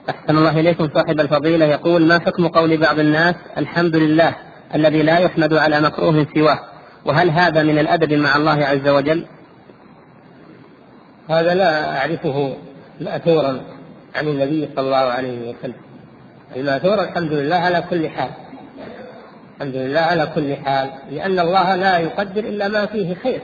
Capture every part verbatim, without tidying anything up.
أحسن الله إليكم صاحب الفضيلة، يقول: ما حكم قول بعض الناس الحمد لله الذي لا يحمد على مكروه سواه، وهل هذا من الأدب مع الله عز وجل؟ هذا لا أعرفه مأثورا عن النبي صلى الله عليه وسلم. المأثور الحمد لله على كل حال، الحمد لله على كل حال، لأن الله لا يقدر إلا ما فيه خير.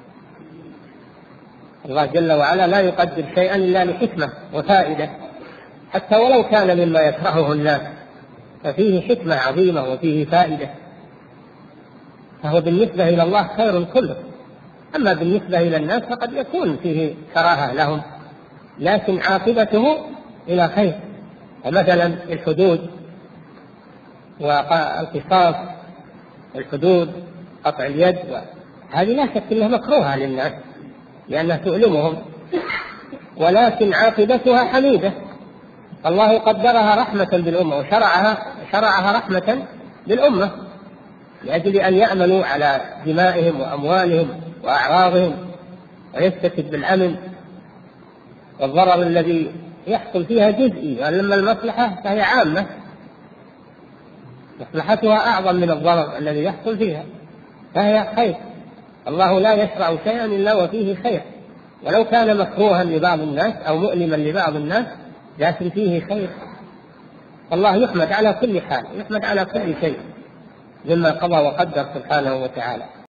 الله جل وعلا لا يقدر شيئا إلا لحكمة وفائدة، حتى ولو كان مما يكرهه الناس ففيه حكمة عظيمة وفيه فائدة، فهو بالنسبة إلى الله خير كله. أما بالنسبة إلى الناس فقد يكون فيه كراهة لهم، لكن عاقبته إلى خير. مثلا الحدود والقصاص، الحدود قطع اليد، هذه لا شك أنها مكروهة للناس لأنها تؤلمهم، ولكن عاقبتها حميدة. الله قدرها رحمة بالأمة وشرعها شرعها رحمة بالأمة لأجل أن يأمنوا على دمائهم وأموالهم وأعراضهم ويستفد بالأمن. والضرر الذي يحصل فيها جزئي، وأما المصلحة فهي عامة، مصلحتها أعظم من الضرر الذي يحصل فيها، فهي خير. الله لا يشرع شيئا إلا وفيه خير، ولو كان مكروها لبعض الناس أو مؤلما لبعض الناس لكن فيه خير. الله يحمد على كل حال، يحمد على كل شيء مما قضى وقدر سبحانه وتعالى.